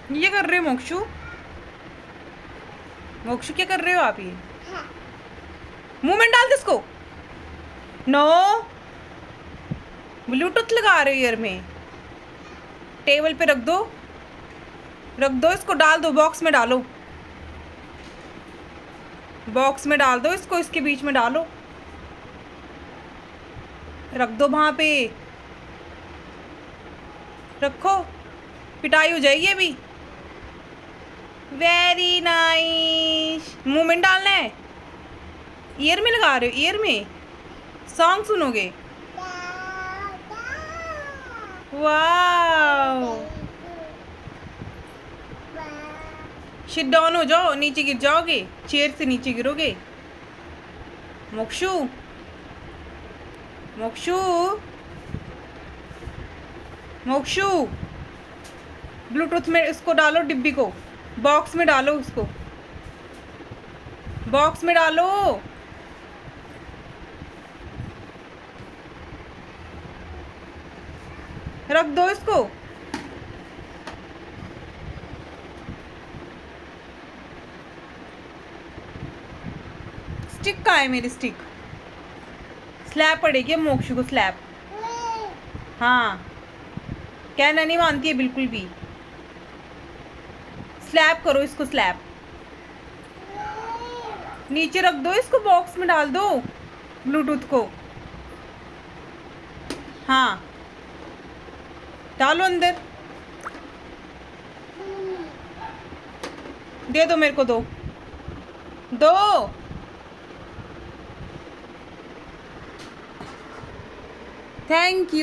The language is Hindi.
ये कर रहे हो मोक्षु? मोक्षु क्या कर रहे हो आप ये? मुंह में डाल दो इसको। नो, ब्लूटूथ लगा रहे हो ईयर में। टेबल पे रख दो, रख दो इसको, डाल दो बॉक्स में, डालो बॉक्स में, डाल दो इसको, इसके बीच में डालो, रख दो वहां पे, रखो, पिटाई हो जाएगी अभी। Very nice. मुंह में डालना है, ईयर में लगा रहे हो, ईयर में सॉन्ग सुनोगे। वाओ, सिट डाउन हो जाओ, नीचे गिर जाओगे, चेयर से नीचे गिरोगे। मोक्षु, मोक्षु, मोक्षु, ब्लूटूथ में इसको डालो, डिब्बी को बॉक्स में डालो, उसको बॉक्स में डालो। रख दो इसको। स्टिक कहाँ है मेरी स्टिक? स्लैब पड़ेगी मोक्षु को, स्लैब। हाँ, कहना नहीं मानती है बिल्कुल भी। स्लैब करो इसको, स्लैब। नीचे रख दो इसको, बॉक्स में डाल दो ब्लूटूथ को। हाँ, डालो अंदर। दे दो मेरे को, दो दो। Thank you.